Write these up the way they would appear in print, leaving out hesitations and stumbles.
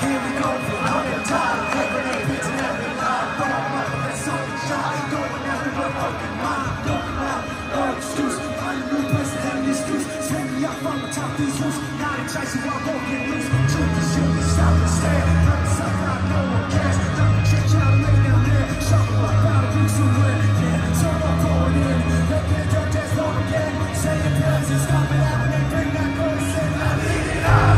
here we go. I'm gonna die, flipping up beats in every line. But I'm up with that something shot, going after my fucking mind. Looking out, no excuse. Find a new place to have an excuse. Swing me up from the top these roofs. Not a chase you while broken loose. Truth is you, stop and stare. Purpose up, I know one cares. Dump the trench out and lay down there. Shuffle up out of boots and win. Yeah, so I'm going in. Let me do this all again. Say your prayers and stop it out and then bring that chorus in. I lead it up.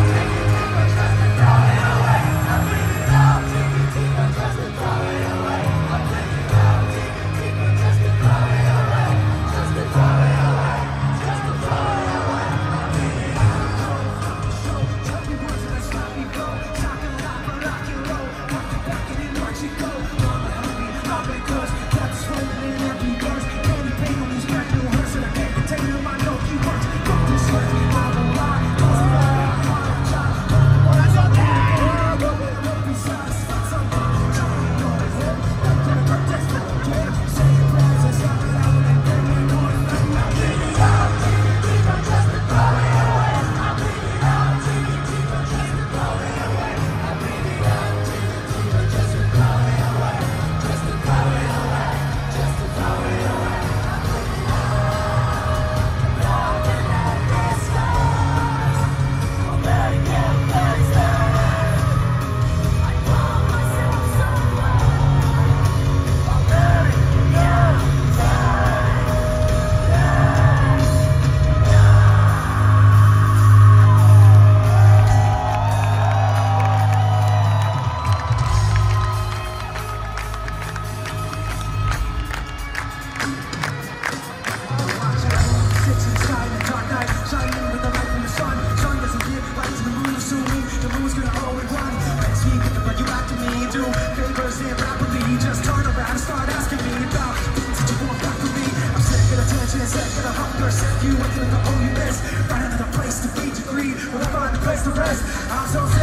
You went to the only best, find another place to feed your greed. Will I find a place to rest? I'm so